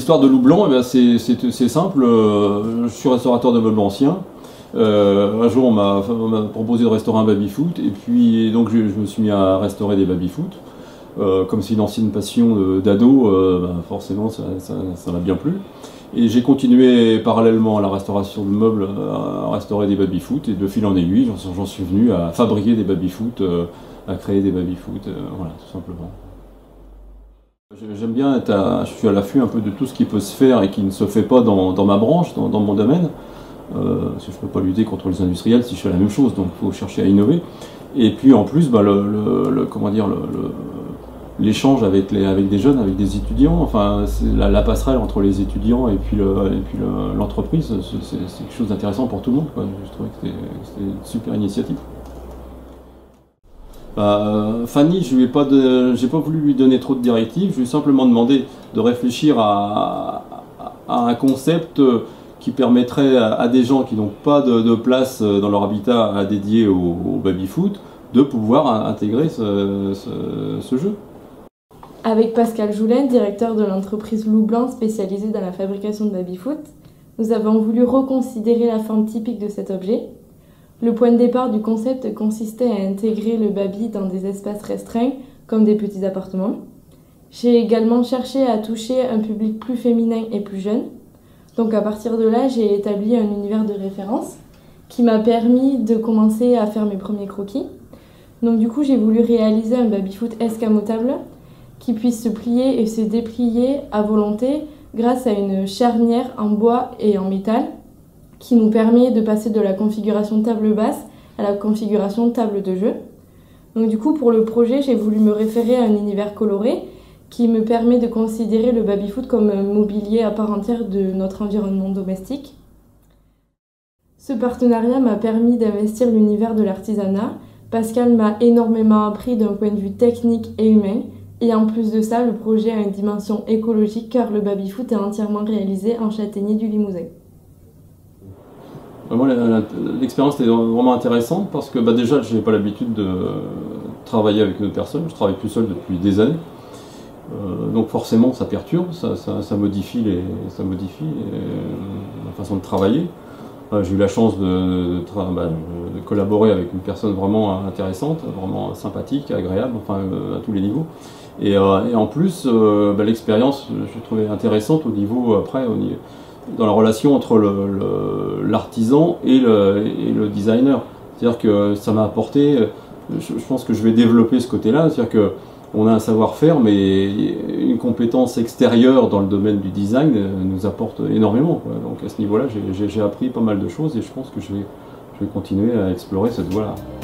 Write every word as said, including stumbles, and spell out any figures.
l'histoire de Loup Blanc, eh c'est simple. Euh, je suis restaurateur de meubles anciens. Euh, un jour, on m'a proposé de restaurer un baby-foot, et puis donc je, je me suis mis à restaurer des baby-foot. Euh, comme c'est une ancienne passion d'ado, euh, ben forcément ça m'a bien plu. Et j'ai continué parallèlement à la restauration de meubles à restaurer des baby-foot, et de fil en aiguille, j'en suis venu à fabriquer des baby-foot, euh, à créer des baby-foot, euh, voilà, tout simplement. J'aime bien être à, je suis à l'affût un peu de tout ce qui peut se faire et qui ne se fait pas dans, dans ma branche, dans, dans mon domaine. Euh, parce que je ne peux pas lutter contre les industriels si je fais la même chose, donc il faut chercher à innover. Et puis en plus, bah, le, le, le, comment dire, l'échange avec, les, avec des jeunes, avec des étudiants, enfin, la, la passerelle entre les étudiants et puis l'entreprise, le, c'est quelque chose d'intéressant pour tout le monde, quoi. Je trouvais que c'était une super initiative. Bah, Fanny, je n'ai pas, pas voulu lui donner trop de directives, je lui ai simplement demandé de réfléchir à, à un concept qui permettrait à, à des gens qui n'ont pas de, de place dans leur habitat à dédier au, au baby-foot de pouvoir intégrer ce, ce, ce jeu. Avec Pascal Joulin, directeur de l'entreprise Loup Blanc spécialisée dans la fabrication de baby-foot, nous avons voulu reconsidérer la forme typique de cet objet. Le point de départ du concept consistait à intégrer le baby dans des espaces restreints, comme des petits appartements. J'ai également cherché à toucher un public plus féminin et plus jeune. Donc à partir de là, j'ai établi un univers de référence qui m'a permis de commencer à faire mes premiers croquis. Donc du coup, j'ai voulu réaliser un baby-foot escamotable qui puisse se plier et se déplier à volonté grâce à une charnière en bois et en métal qui nous permet de passer de la configuration table basse à la configuration table de jeu. Donc du coup, pour le projet, j'ai voulu me référer à un univers coloré qui me permet de considérer le baby-foot comme un mobilier à part entière de notre environnement domestique. Ce partenariat m'a permis d'investir l'univers de l'artisanat. Pascal m'a énormément appris d'un point de vue technique et humain. Et en plus de ça, le projet a une dimension écologique car le baby-foot est entièrement réalisé en châtaignier du Limousin. L'expérience était vraiment intéressante parce que bah, déjà, je n'ai pas l'habitude de travailler avec une autre personne. Je travaille plus seul depuis des années. Euh, donc forcément, ça perturbe, ça, ça, ça modifie, les, ça modifie les, la façon de travailler. Euh, J'ai eu la chance de, de, bah, de collaborer avec une personne vraiment intéressante, vraiment sympathique, agréable, enfin euh, à tous les niveaux. Et, euh, et en plus, euh, bah, l'expérience, je trouvais intéressante au niveau, après, au niveau, dans la relation entre l'artisan et le, et le designer. C'est-à-dire que ça m'a apporté, je, je pense que je vais développer ce côté-là, c'est-à-dire que on a un savoir-faire, mais une compétence extérieure dans le domaine du design nous apporte énormément, quoi. Donc à ce niveau-là, j'ai appris pas mal de choses et je pense que je vais, je vais continuer à explorer cette voie-là.